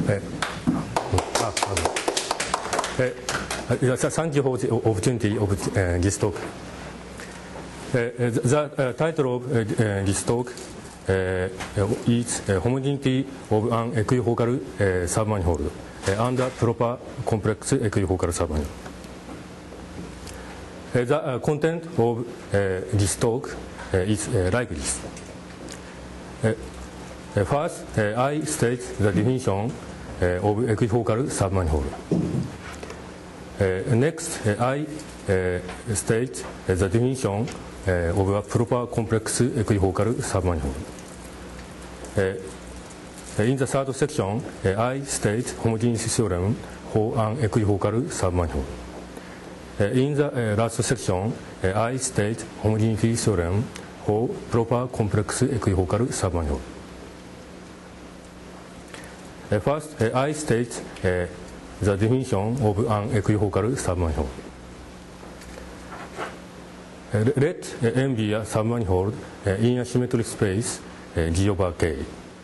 Thank you for the opportunity of this talk. The title of this talk is Homogeneity of an equifocal submanifold under proper complex equifocal submanifold. The content of this talk is like this. First, I state the definition of equifocal submanifold. Next, I state the definition of a proper complex equifocal submanifold. In the third section, I state homogeneity theorem for an equifocal submanifold. In the last section, I state homogeneity theorem for proper complex equifocal submanifold. First, I state the definition of an equifocal submanifold. Let M be a submanifold in a symmetric space G over K.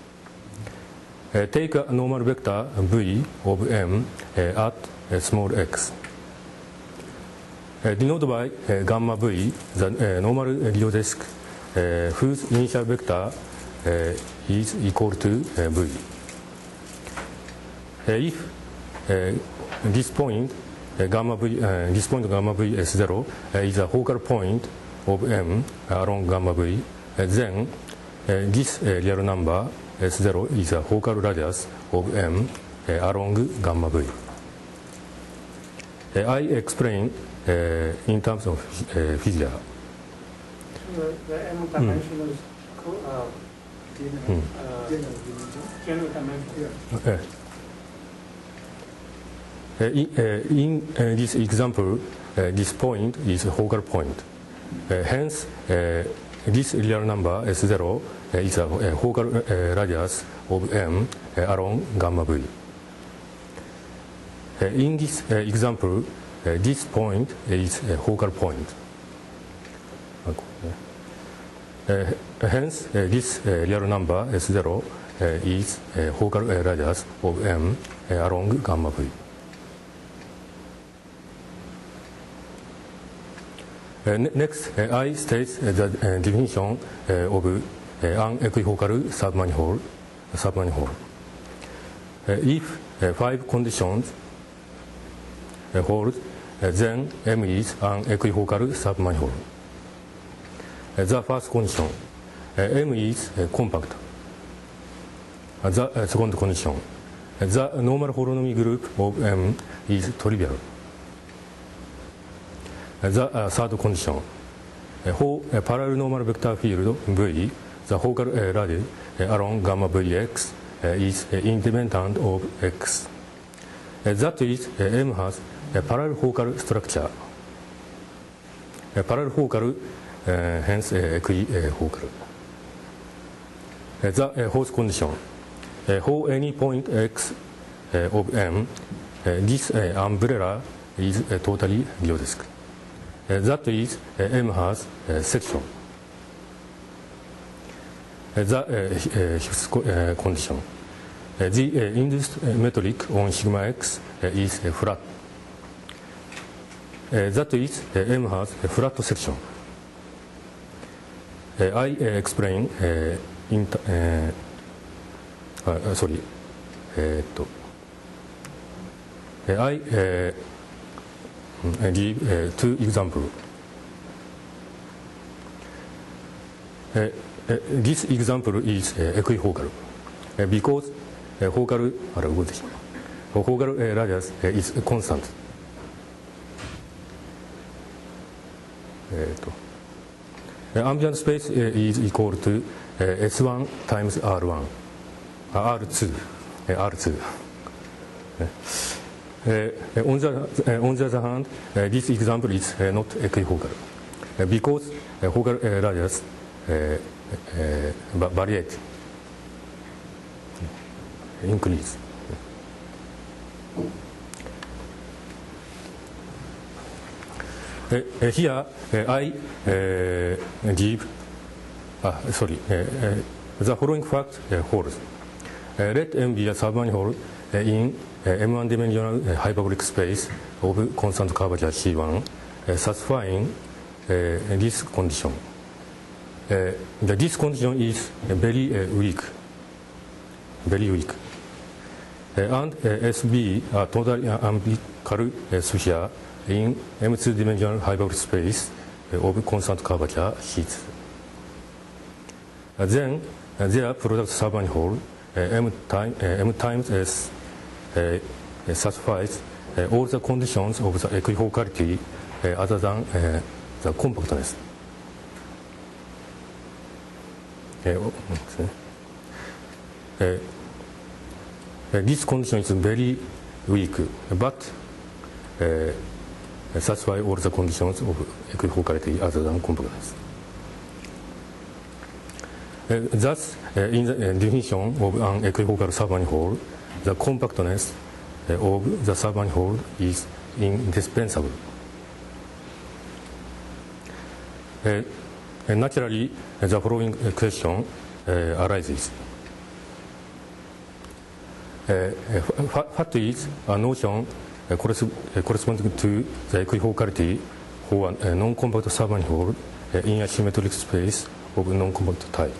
Take a normal vector V of M at small x. Denoted by gamma V, the normal geodesic whose initial vector is equal to V. If this point gamma V S0 is a focal point of M along gamma V, then this real number S0 is a focal radius of M along gamma V. I explain in terms of figure. So the M dimension is general dimension. In this example, this point is a focal point. Hence, this real number S0 is a focal radius of M along gamma V. In this example, this point is a focal point. Hence, this real number S0 is a focal radius of M along gamma V. Next, I state the definition of an equifocal submanifold. If 5 conditions hold, then M is an equifocal submanifold. The first condition, M is compact. The second condition, the normal holonomy group of M is trivial. The third condition, for a parallel normal vector field V, the focal radius along gamma Vx is independent of x. That is, M has a parallel focal structure. A parallel focal, hence equifocal. The fourth condition, for any point x of M, this umbrella is totally geodesic. That is, M has a section. The fifth condition, the induced metric on sigma x is flat. That is, M has a flat section. I explain I give 2 examples. This example is equifocal because focal radius is constant. Ambient space is equal to S1 times R1, R2. On the other hand, this example is not equifocal because focal radius variate, increase. Here I give the following fact holds. let M be a submanifold in M1 dimensional hyperbolic space of constant curvature C1, satisfying this condition. This condition is very weak, and SB are totally umbilical sphere in M2 dimensional hyperbolic space of constant curvature sheets. Then their product submanifold M times S satisfies all the conditions of the equifocality other than the compactness. This condition is very weak, but satisfy all the conditions of equifocality other than compactness. Thus, in the definition of an equifocal submanifold, the compactness of the submanifold is indispensable. Naturally, the following question arises. What is a notion corresponding to the equifocality for a non-compact submanifold in a symmetric space of non-compact type?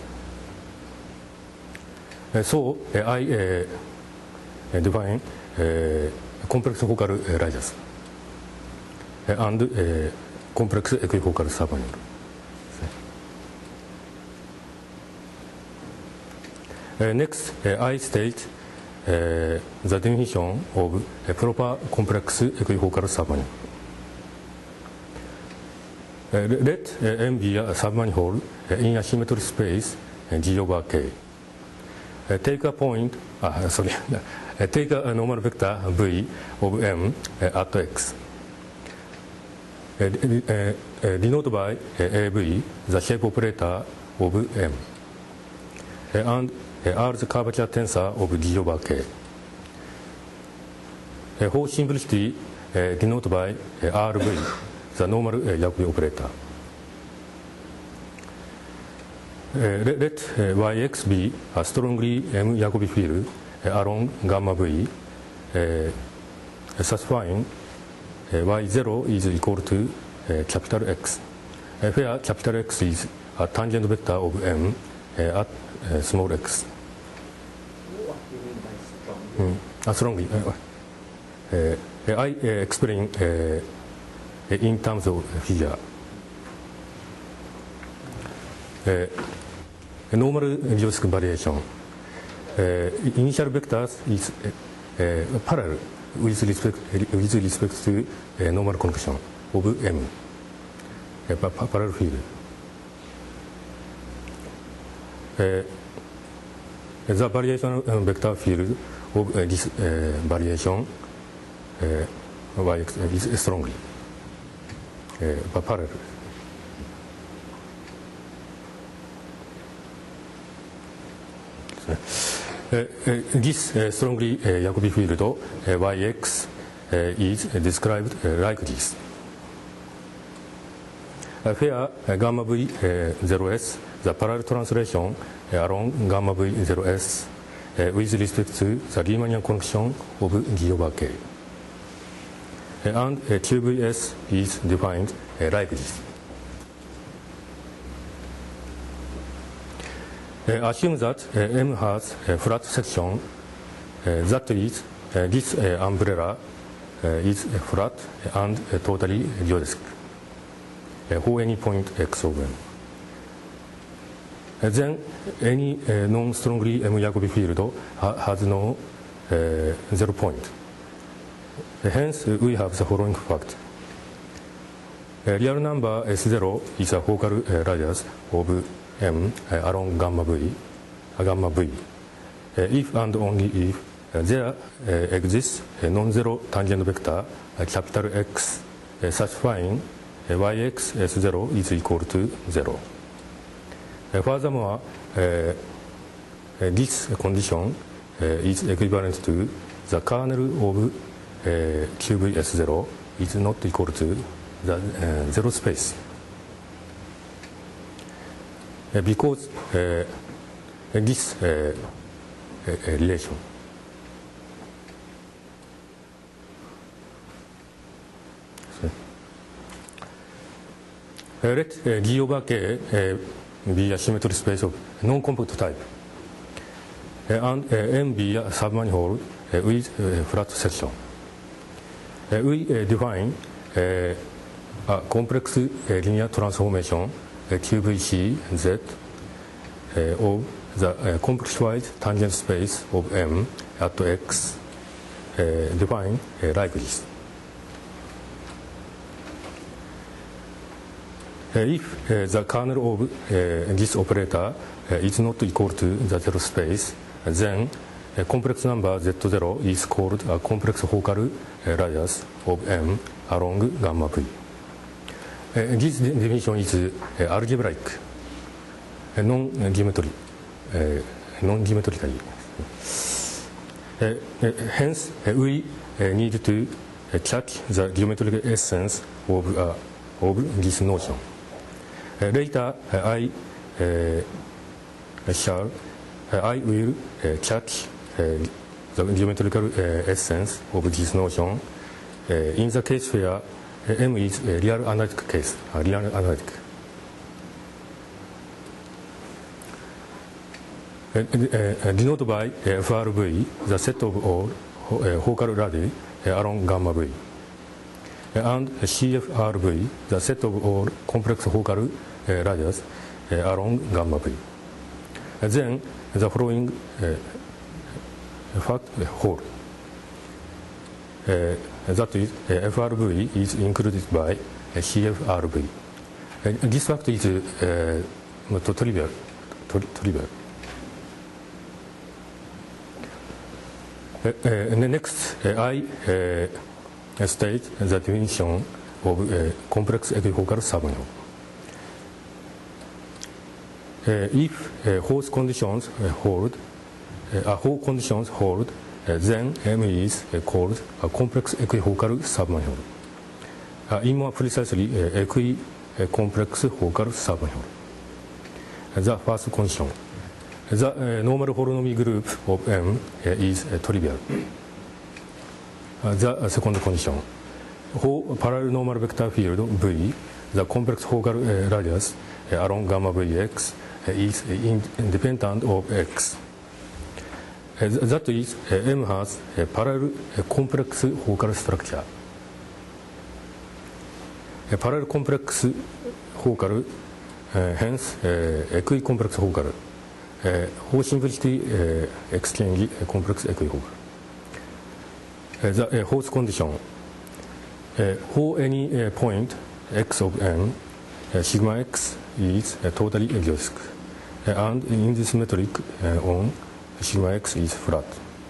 So I define complex focal radius and complex equifocal submanifold. Next, I state the definition of a proper complex equifocal submanifold. Let M be a submanifold in a symmetric space G over K. Take a point, take a normal vector V of M at X. Denoted by AV, the shape operator of M, and R the curvature tensor of G over K. For simplicity, denoted by RV, the normal Jacobi operator. Let Yx be a strongly M Jacobi field along gamma V, satisfying Y0 is equal to capital X, where capital X is a tangent vector of M at small x. What do you mean by strongly? Strongly. I explain in terms of figure. Normal geodesic variation. Initial vectors is parallel with respect to normal convection of M, parallel field. The variation vector field of this variation Yx is strongly parallel. This strongly Jacobi field Yx is described like this. Where gamma V 0s, the parallel translation along gamma V 0s with respect to the Riemannian convection of G over K. And QVS is defined like this. Assume that M has a flat section, that is, this umbrella is flat and totally geodesic for any point x of M. Then any non-strongly M Jacobi field has no 0 point. Hence, we have the following fact. A real number S0 is a focal radius of M along gamma V, if and only if there exists a non-zero tangent vector capital X satisfying Yx S0 is equal to 0. Furthermore, this condition is equivalent to the kernel of QVS0 is not equal to the zero space. Because this relation. Let G over K be a symmetry space of non-compact type, and M be a submanifold with flat section. We define a complex linear transformation QVC Z of the complexified tangent space of M at X, defined like this. If the kernel of this operator is not equal to the zero space, then a complex number Z0 is called a complex focal radius of M along gamma V. This definition is algebraic, non-geometrically. Hence, we need to check the geometric essence of this notion. Later, I will check the geometrical essence of this notion in the case where M is a real analytic case, denoted by FRV, the set of all focal radii along gamma V, and CFRV, the set of all complex focal radius along gamma V. Then the following fact hold. That is, FRV is included by CFRV. This fact is trivial. Next, I state the definition of complex equifocal submanifold. If Hall conditions hold, then M is called a complex equifocal submanifold. In more precisely, equicomplex focal submanifold. The first condition. The normal holonomy group of M is trivial. The second condition. For parallel normal vector field V, the complex focal radius along gamma Vx is independent of X. That is, M has a parallel complex focal structure. A parallel complex focal, hence equicomplex focal. For simplicity, exchange complex equifocal. The fourth condition. For any point x of n, sigma x is totally exotic, and in this metric on sigma x is flat.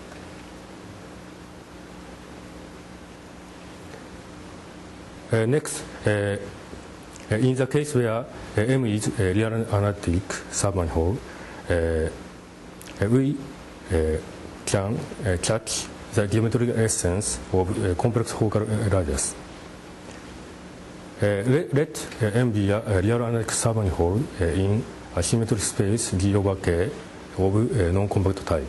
Next, in the case where M is a real analytic submanifold, we can catch the geometric essence of complex focal radius. Let M be a real analytic submanifold in a symmetric space G over K of non-compact type.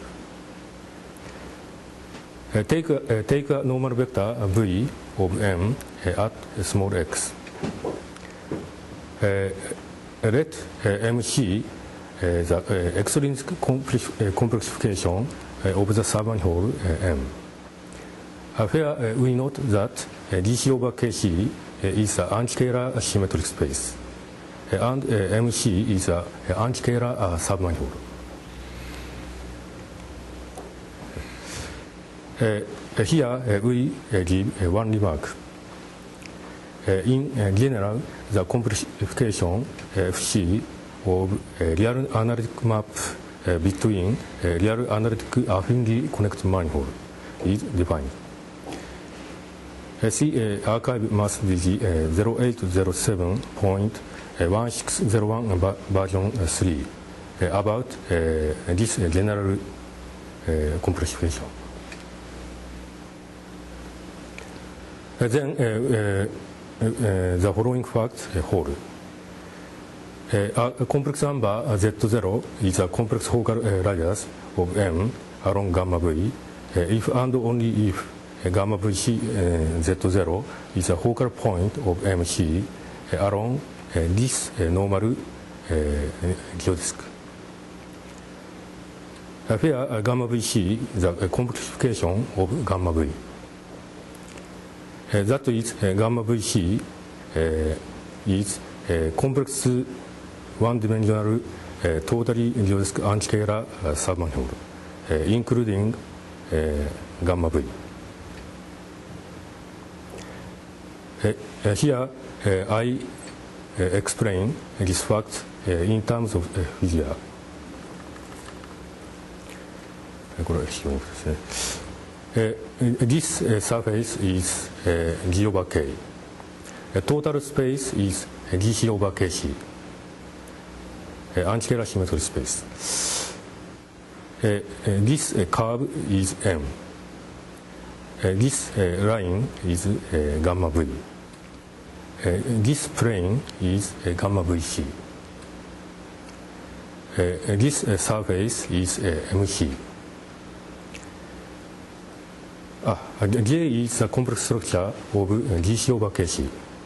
Take a normal vector V of M at small x. Let MC the extrinsic complexification of the submanifold M. Here we note that DC over KC is an antiscalar symmetric space, and MC is an antiscalar submanifold. Here we give one remark. In general, the complexification FC of a real analytic map between real analytic affinity connected manifold is defined. See archive mass DG 0807.1601 version 3 about this general complexification. Then the following facts hold. A complex number Z0 is a complex focal radius of M along gamma v, if and only if gamma vc z0 is a focal point of MC along this normal geodisk. Where gamma vc is a complexification of gamma v. That is, gamma vc is a complex one-dimensional totally geodesic antiscalar submanifold, including gamma v. Here I explain this fact in terms of figure. これは非常にですね。This surface is G over K. Total space is GC over KC. Antiscalar symmetry space. This curve is M. This line is gamma V. This plane is gamma VC. This surface is MC. J is a complex structure of GC over KC.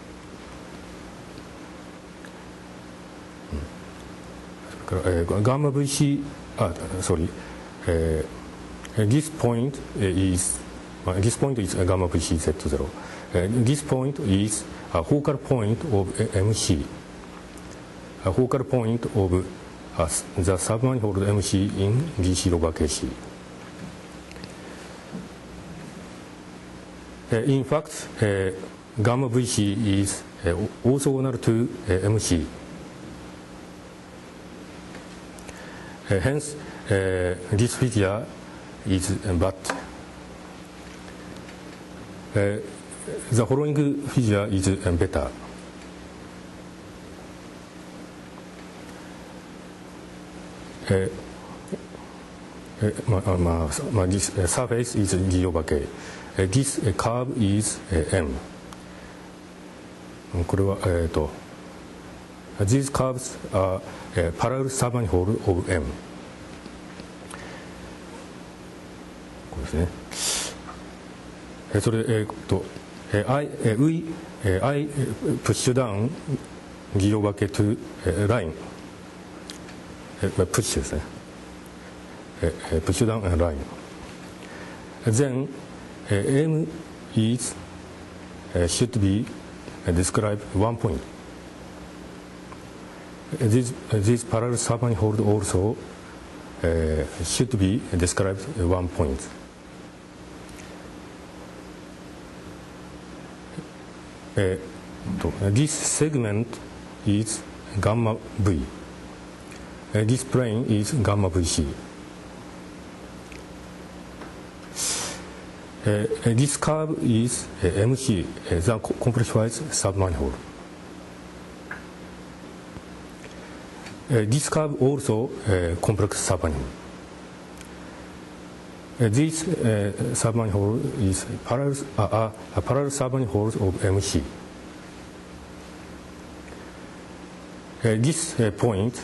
Gamma VC, sorry, this point is gamma VC Z0. This point is a focal point of MC, a focal point of the submanifold MC in GC over KC. In fact, gamma VC is orthogonal to MC. Hence, this figure is but. The following figure is better. This surface is G over K. This curve is M. これはthese curves are parallel submanifold of M. これですね。それI push down G over K to line. Push ですね。push down a line. Then M is should be described one point. This parallel submanifold also should be described one point. This segment is gamma V. This plane is gamma VC. This curve is MC, the complexified submanifold. This curve also complex submanifold. This submanifold is parallel submanifold of MC. This point,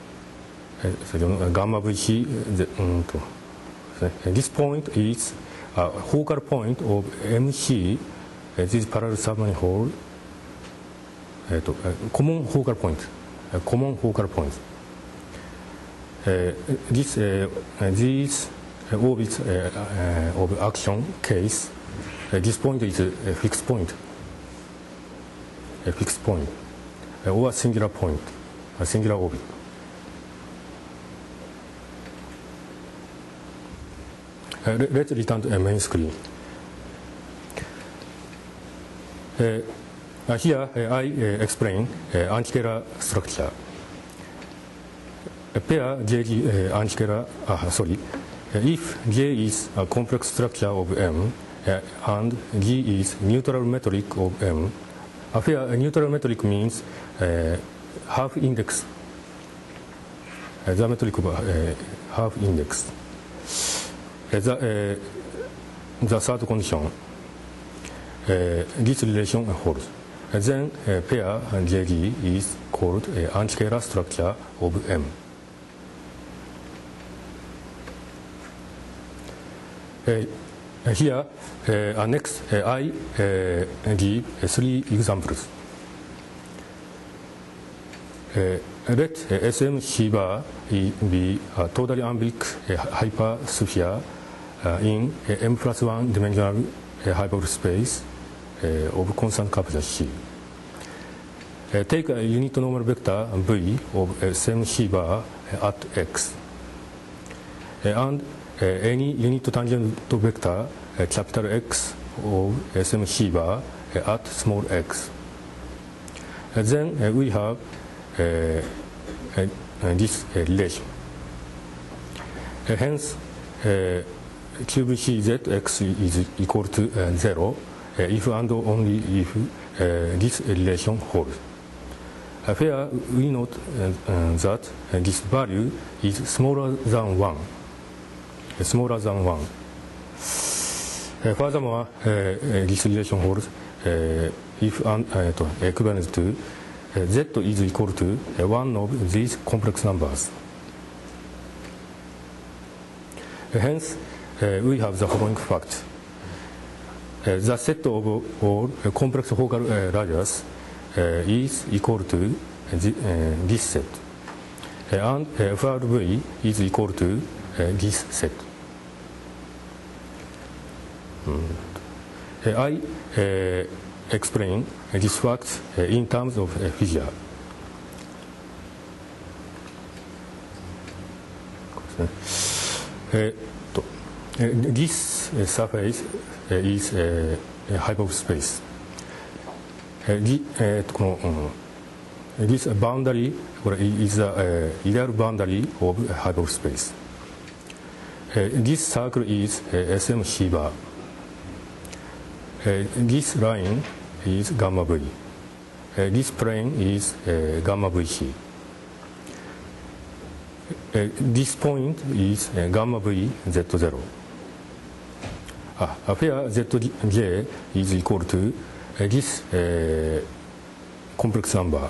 gamma VC, this point is a focal point of MC. This parallel submanifold, common focal point. Common focal point. These orbits of action case, this point is a fixed point, or a singular point, a singular orbit. Let's return to the main screen. Here I explain antiscalar structure. Pair JG antiscalar, if J is a complex structure of M and G is neutral metric of M, a pair neutral metric means half index, the metric of half index. The third condition, this relation holds. Then pair JG is called antiscalar structure of M. Here, next, I give 3 examples. Let SM C bar be a totally umbilic hypersphere in M+1 dimensional hyperbolic space of constant curvature C. Take a unit normal vector V of SM C bar at X, and any unit tangent vector capital X of SM C bar at small x. Then we have this relation. Hence, QVCZX is equal to 0 if and only if this relation holds. Here we note that this value is smaller than 1. Furthermore, this relation holds if equivalent to Z is equal to one of these complex numbers. Hence, we have the following fact. The set of all complex focal radius is equal to this set, and FRV is equal to this set. I explain this fact in terms of a figure. This surface is a hyperbolic space. This boundary is the ideal boundary of hyperbolic space. This circle is SM C bar. This line is gamma V. This plane is gamma VC. This point is gamma V Z0. Here Zj is equal to this complex number.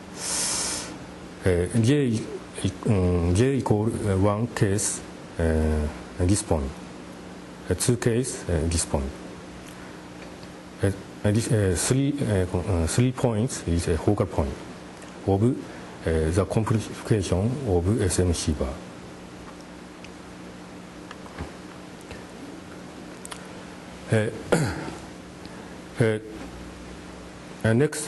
J equal 1 case this point, 2 case this point. This 3 points is a focal point of the complexification of SM C bar. Next,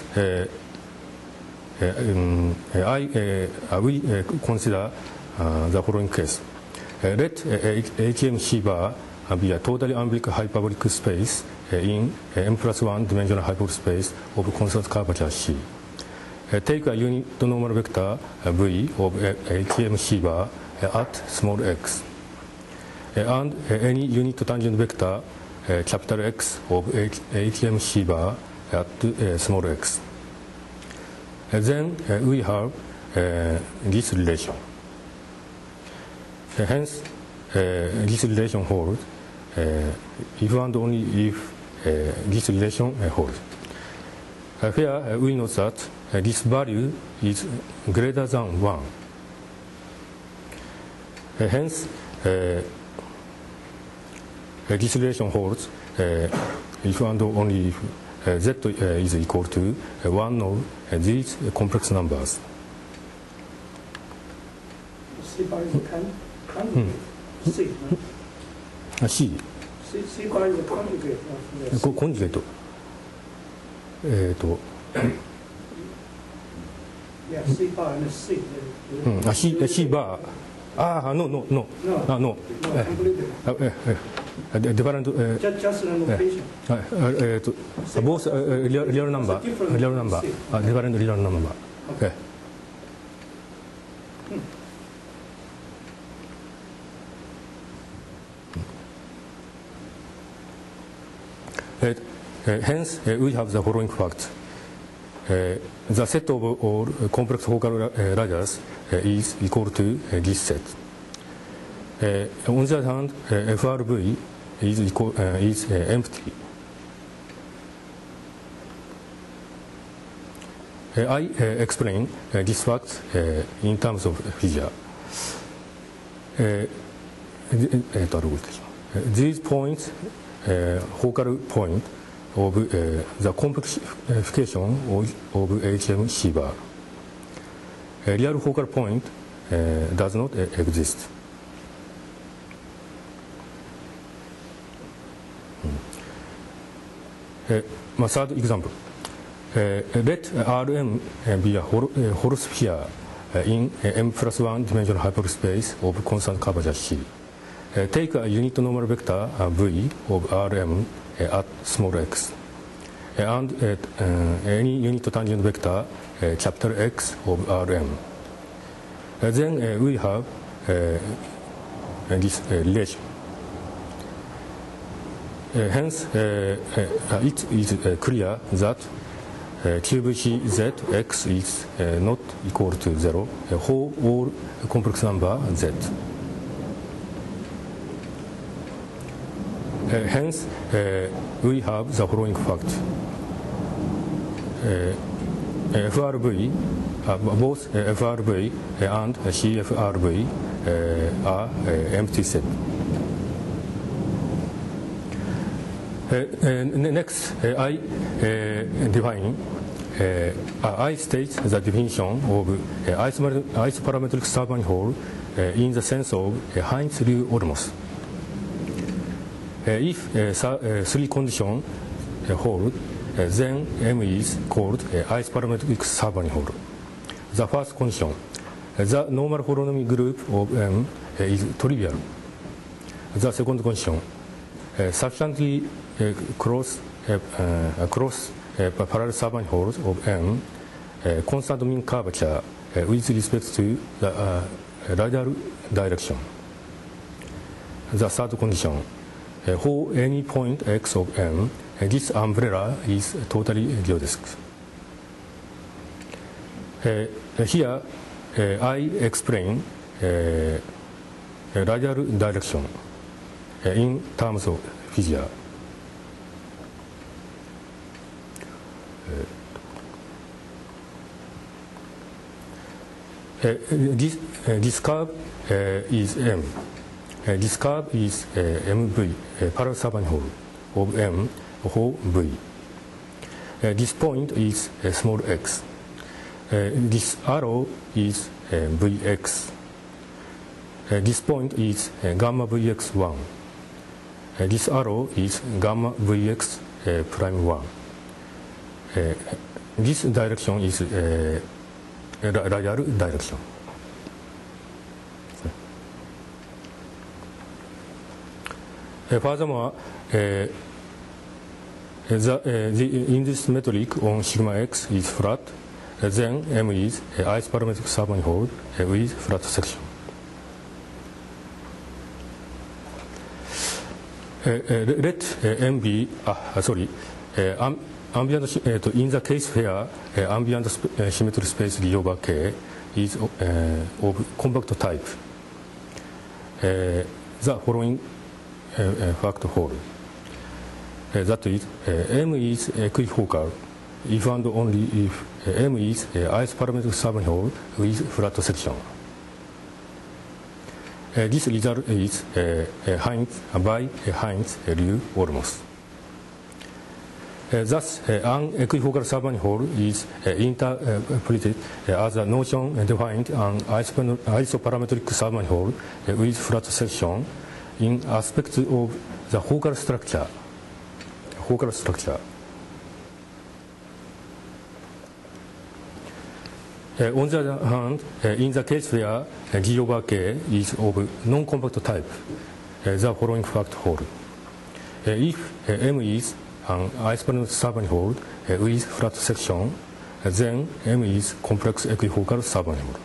we consider the following case. Let ATM C bar be a totally umbilic hyperbolic space in M+1 dimensional hyperbolic space of constant curvature C. Take a unit normal vector V of ATM C bar at small x, and any unit tangent vector capital X of ATM C bar at small x. Then we have this relation. Hence, this relation holds if and only if this relation holds. Here we note that this value is greater than 1. Hence, this relation holds if and only if Z is equal to one of these complex numbers. C bar is a conjugate. C. C. C bar is a conjugate of the conjugate. Yeah, C bar and C. C bar. No. Different. Just an notation. Both real number. Different real number. Okay. Hence, we have the following fact. The set of all complex focal radius is equal to this set. On the other hand, FRV is empty. I explain this fact in terms of figure. these points, focal point of the complexification of HM C bar. A real focal point does not exist. Third example. Let Rm be a hollow sphere in m+1 dimensional hyperspace of constant curvature C. Take a unit normal vector V of Rm at small x, and any unit tangent vector capital X of Rm. Then we have this relation. Hence, it is clear that cube X is not equal to 0 for all complex number Z. Hence, we have the following fact. FRV, both FRV and CFRV are empty set. Next, I state the definition of isoparametric submanifold in the sense of Heinz-Liu-Olmos. If three conditions hold, then M is called isoparametric submanifold. The first condition, the normal holonomy group of M is trivial. The second condition, sufficiently close parallel submanifolds of M constant mean curvature with respect to the radial direction. The third condition, for any point X of M, this umbrella is totally geodesic. Here, I explain radial direction in terms of figure. This curve is M. This curve is MV, parallel submanifold of M for V. This point is small x. This arrow is Vx. This point is gamma Vx1. This arrow is gamma Vx prime 1. This direction is radial direction. Furthermore, in this metric on sigma x is flat, then M is isoparametric submanifold with flat section. Let M be ambient in the case where ambient symmetry space D over K is of compact type. The following fact hold. That is, M is equifocal if and only if M is isoparametric submanifold with flat section. This result is Heinz by Heinz-Liu-Olmos. Thus, an equifocal submanifold is interpreted as a notion defined an isoparametric submanifold with flat section in aspects of the focal structure. On the other hand, in the case where G over K is of non-compact type, the following fact hold. If M is an isoparametric submanifold with flat section, then M is complex equifocal submanifold.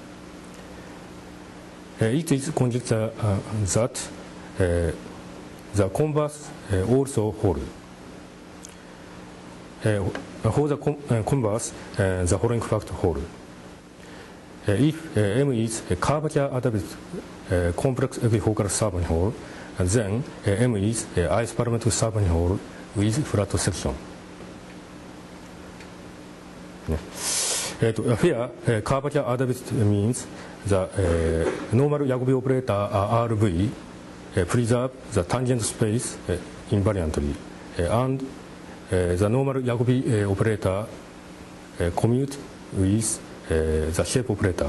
It is conjecture that the converse also hold. For the converse, the following fact hold. If M is a curvature adapted complex equifocal submanifold, then M is an isoparametric submanifold with flat section. Here, curvature adapted means the normal Jacobi operator RV preserve the tangent space invariantly, and the normal Jacobi operator commute with the shape operator.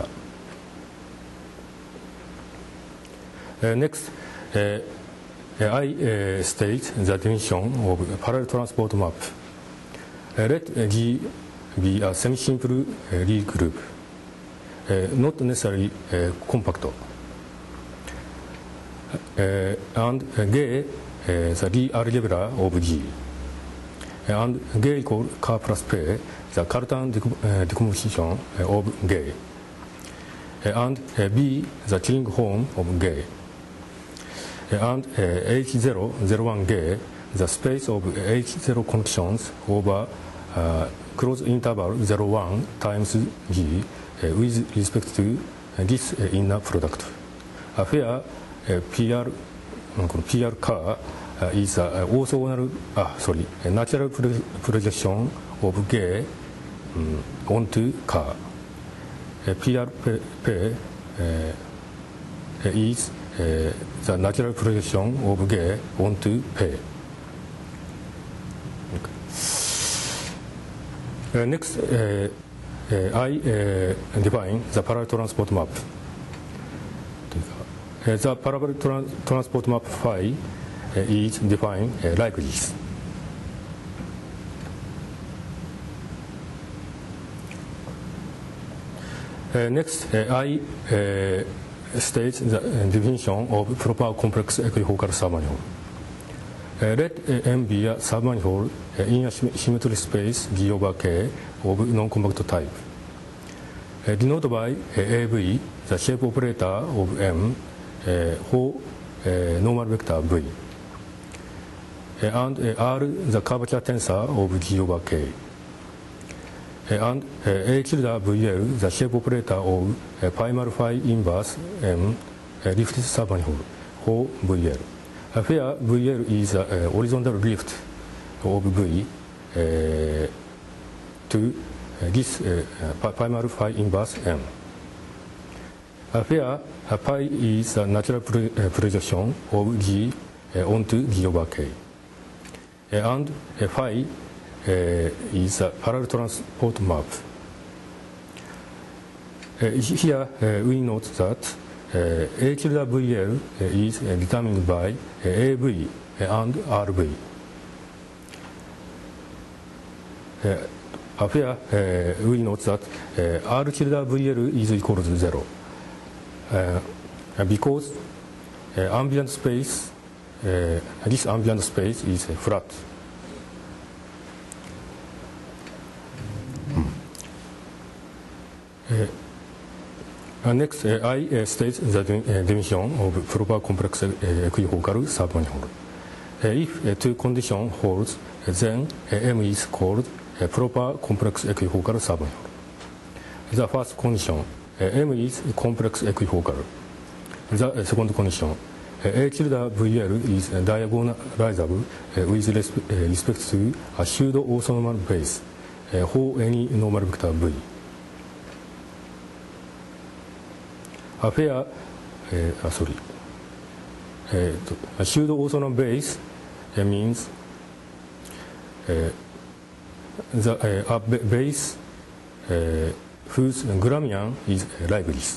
Next, I state the definition of parallel transport map. Let G be a semi-simple Lie group, not necessarily compact. And G, the Lie algebra of G. And G equal K plus P, the Cartan decomposition of G. And B, the Killing form of G. And H0, 01G, the space of H0 connections over closed interval 01 times G with respect to this inner product. Where PR car is orthogonal, natural projection of G onto car. PRP is the natural projection of G onto P. Next, I define the parallel transport map. The parallel transport map phi is defined like this. Next, I states the definition of proper complex equifocal submanifold. Let M be a submanifold in a symmetry space G over K of non-compact type. Denoted by AV, the shape operator of M for normal vector V. And R, the curvature tensor of G over K. And A tilde VL, the shape operator of primal phi inverse M lifted submanifold for VL. Where VL is a horizontal lift of V to this primal phi inverse M. Where pi is a natural projection of G onto G over K. And phi is a parallel transport map. Here we note that A tilde VL is determined by AV and RV. Here we note that R tilde VL is equal to 0 because ambient space, this ambient space is flat. Next, I state the definition of proper complex equifocal submanifold. If two conditions holds, then M is called a proper complex equifocal submanifold. The first condition, M is complex equifocal. The second condition, A tilde VL is diagonalizable with respect to a pseudo orthonormal base for any normal vector V. Where a pseudo orthonormal base means a base whose Gramian is like this.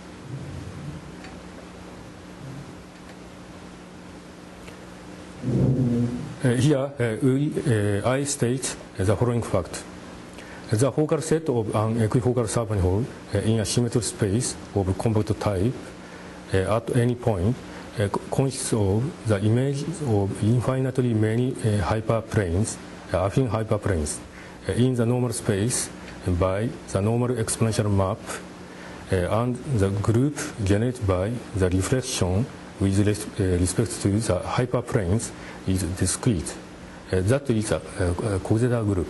Here I state the following fact. The focal set of an equifocal submanifold in a symmetry space of compact type at any point consists of the image of infinitely many hyperplanes, affine hyperplanes, in the normal space by the normal exponential map, and the group generated by the reflection with respect to the hyperplanes is discrete. That is a Koizeda group.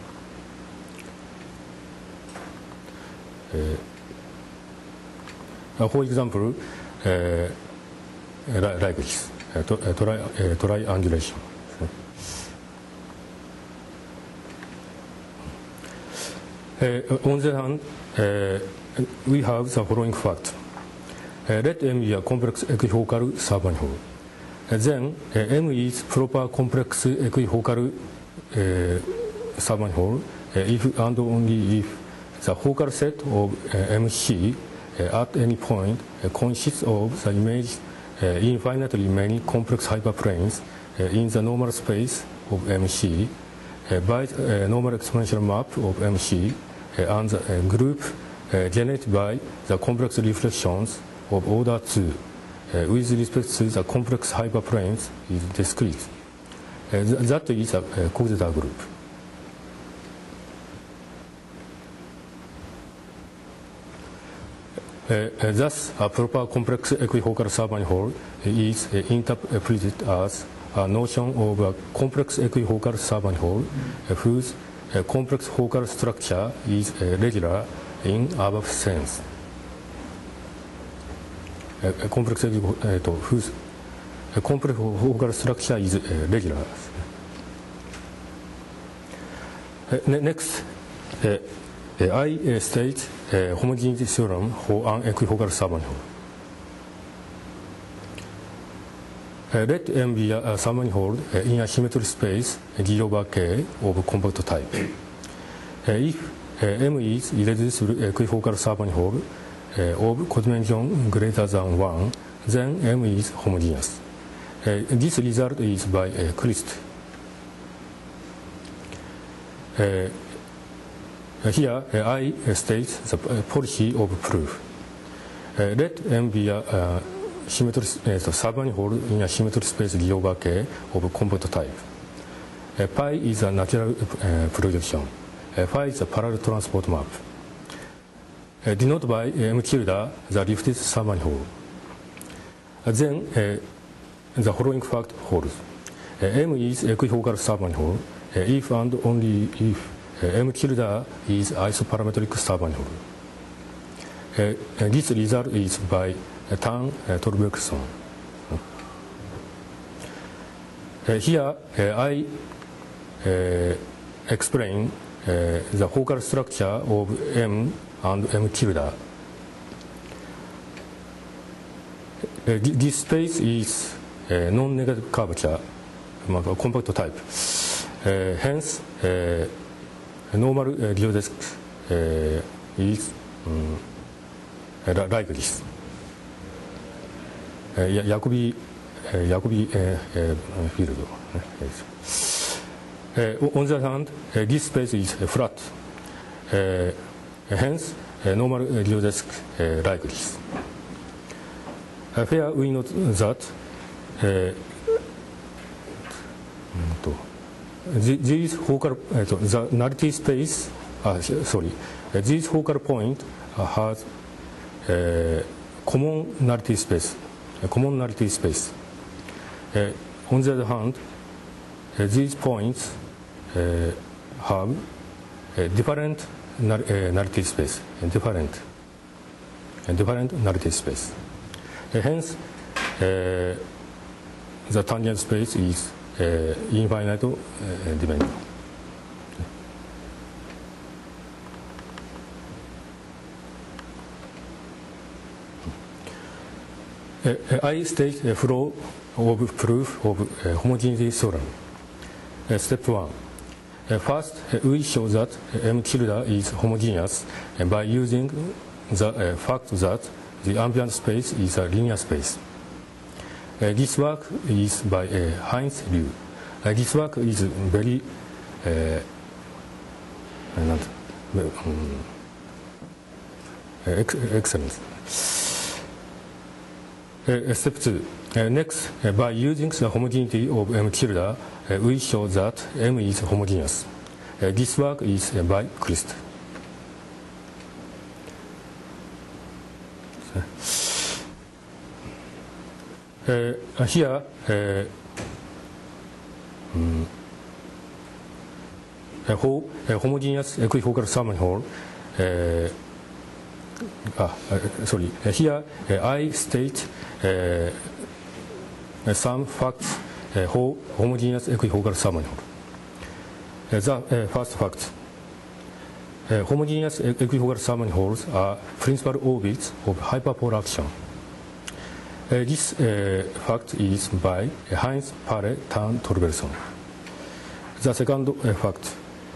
For example, like this, triangulation. On the hand, we have the following fact. Let M be a complex equifocal submanifold. then M is proper complex equifocal submanifold if and only if the focal set of MC at any point consists of the image infinitely many complex hyperplanes in the normal space of MC by the normal exponential map of MC and the group generated by the complex reflections of order 2 with respect to the complex hyperplanes is discrete. That is a Coxeter group. Thus, a proper complex equifocal submanifold is interpreted as a notion of a complex equifocal submanifold whose complex focal structure is regular in above sense. Complex whose complex focal structure is regular. Next, I state homogeneity theorem for an equifocal submanifold. Let M be a submanifold in a symmetry space G over K of compact type. If M is irreducible equifocal submanifold of codimension greater than 1, then M is homogeneous. This result is by Christ. Here, I state the policy of proof. Let M be a symmetry submanifold in a symmetry space G over K of compact type. Pi is a natural projection. Phi is a parallel transport map. Denoted by M tilde the lifted submanifold. Then the following fact holds. M is equifocal submanifold if and only if M tilde is isoparametric submanifold. This result is by Tan Torbergson. Here I explain the focal structure of M and M tilde. This space is non-negative curvature, compact type. Hence, normal geodesic is like this. Jacobi field. On the other hand, this space is flat. Hence, normal geodesic like this. Here we note that these focal, the nullity space, this focal point has common nullity space. On the other hand, these points have different nullity space, different nullity space. Hence, the tangent space is infinite dimension. I state a flow of proof of homogeneity theorem. Step 1. First, we show that M tilde is homogeneous by using the fact that the ambient space is a linear space. This work is by Heinz Liu. This work is very excellent. Step 2. Next, by using the homogeneity of M tilde, we show that M is homogeneous. This work is by Christ. Here, homogeneous equifocal submanifold. Here I state some facts for homogeneous equifocal submanifold. The first fact: homogeneous equifocal submanifolds are principal orbits of hyperpolar action. This fact is by Heinz Palle and Torberson. The second fact,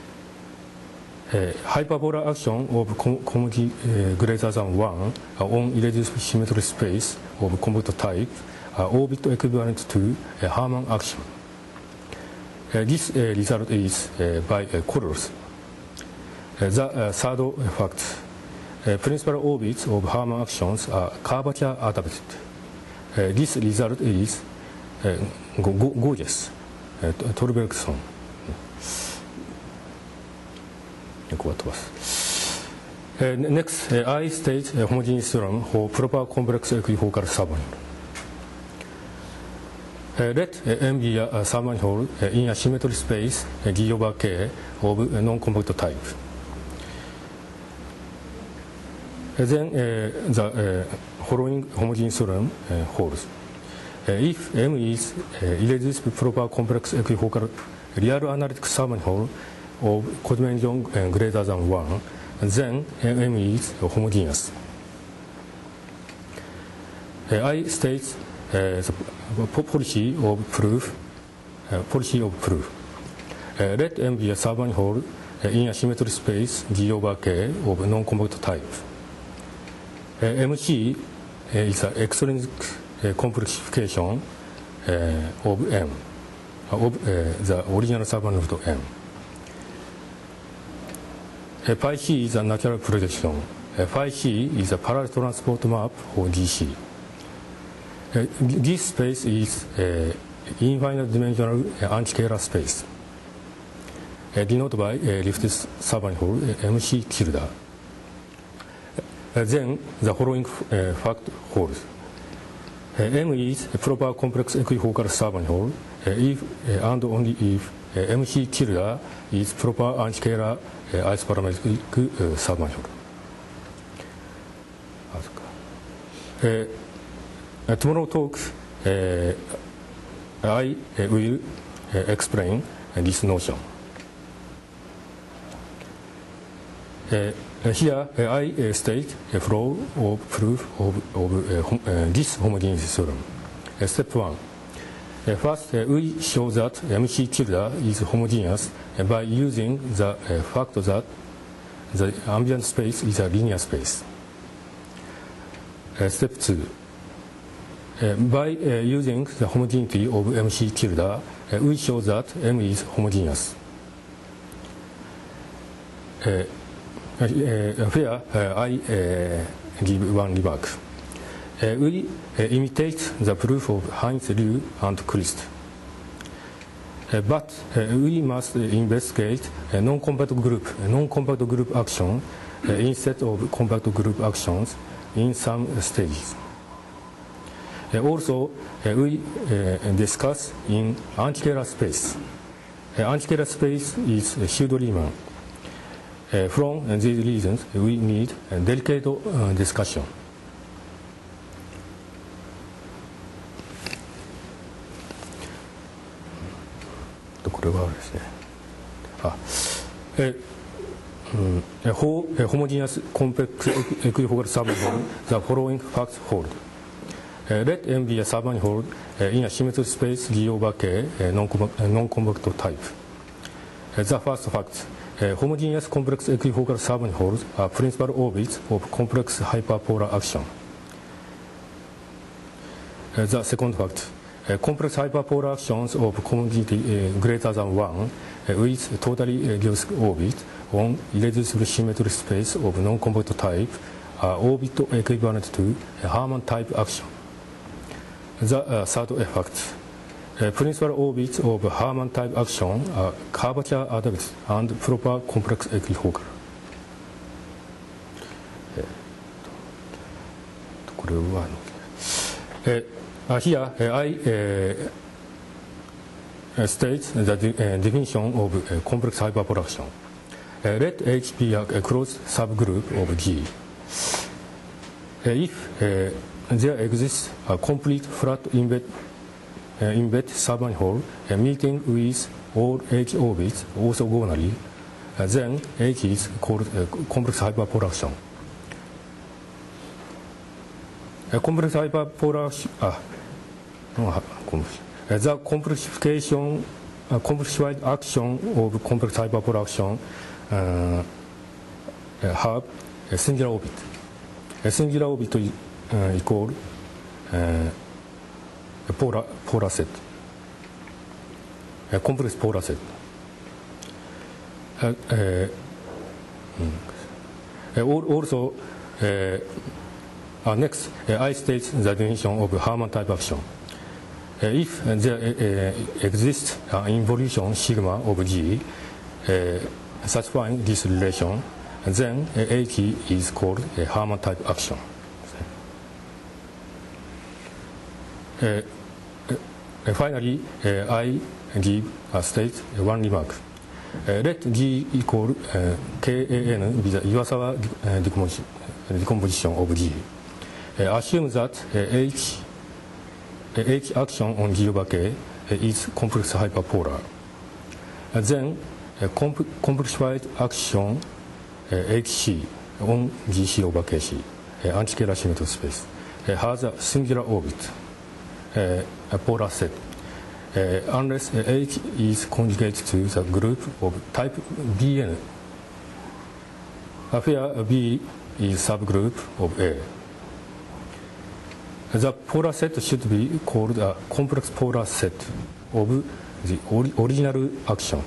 hyperpolar action of commodity greater than 1 on irreducible symmetry space of compact type are orbit equivalent to a Harman action. This result is by Koros. The third fact, principal orbits of Harman actions are curvature adapted. This result is gorgeous. Torberson. Next, I state homogeneous theorem for proper complex equifocal submanifold. Let M be a submanifold in a symmetry space D over K of non-compact type. Then the following homogeneous theorem holds. If M is irreducible proper complex equifocal real analytic submanifold of codimension greater than 1, then M is homogeneous. I state the policy of proof. Let M be a submanifold in a symmetry space D over K of non-compact type. MC is an extrinsic complexification of M, of the original submanifold M. Phi C is a natural projection. Phi C is a parallel transport map for DC. This space is infinite dimensional anti-scalar space, denoted by Liftis submanifold MC tilde. Then the following fact holds. M is a proper complex equifocal submanifold if and only if MC tilde is proper anti-scalar isoparametric submanifold. Tomorrow talk, I will explain this notion. Here I state a flow of proof of this homogeneous theorem. Step 1. First, we show that MC tilde is homogeneous by using the fact that the ambient space is a linear space. Step 2. By using the homogeneity of MC tilde, we show that M is homogeneous. Here I give one remark. We imitate the proof of Heinz, Liu, and Christ. But we must investigate a non-compact group action instead of compact group actions in some stages. Also, we discuss in anti-scalar space. Anti-scalar space is Hughes-Riemann. From these reasons, we need a delicate discussion. Homogeneous complex equifocal submanifold, the following facts hold. Let M be a submanifold in a symmetry space D over K, non-compact type. The first fact, homogeneous complex equifocal submanifolds are principal orbits of complex hyperpolar action. The second fact, complex hyperpolar actions of commodity greater than 1 with totally geodesic orbit on irreducible symmetry space of non-compact type are orbit equivalent to a Harman type action. The third fact, principal orbits of Harman type action are curvature adapted and proper complex equifocal. Here I state the definition of complex hyperpolar action. Let H be a closed subgroup of G. If there exists a complete flat embedded submanifold meeting with all H orbits orthogonally, then H is called complex hyperpolar action. complex hyperpolar the complexification complexified action of complex hyperpolar action have a singular orbit. A singular orbit equal a polar set, a complex polar set. Also, next, I state the definition of Harman type action. If there exists an involution sigma of G satisfying this relation, then AT is called a Harman type action. Finally, I give a state one remark. Let G equal KAN with the Iwasawa decomposition of G. Assume that H action on G over K is complex hyperpolar. Then complexified action HC on GC over KC, anti-scalar symmetric space, has a singular orbit, a polar set, unless H is conjugate to the group of type Bn, where B is subgroup of A. The polar set should be called a complex polar set of the original action.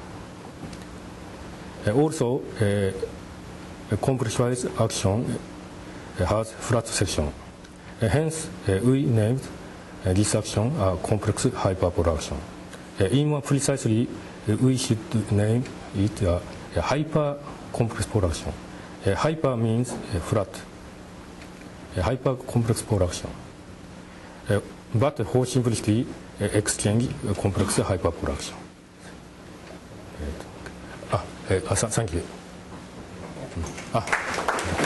Also, a complexified action has flat section. Hence, we named this action a complex hyperpolar action. Even more precisely, we should name it a hyper complex polar action. Hyper means flat. A hyper-complex polar action. But for simplicity, exchange complex hyperpolar action. Thank you.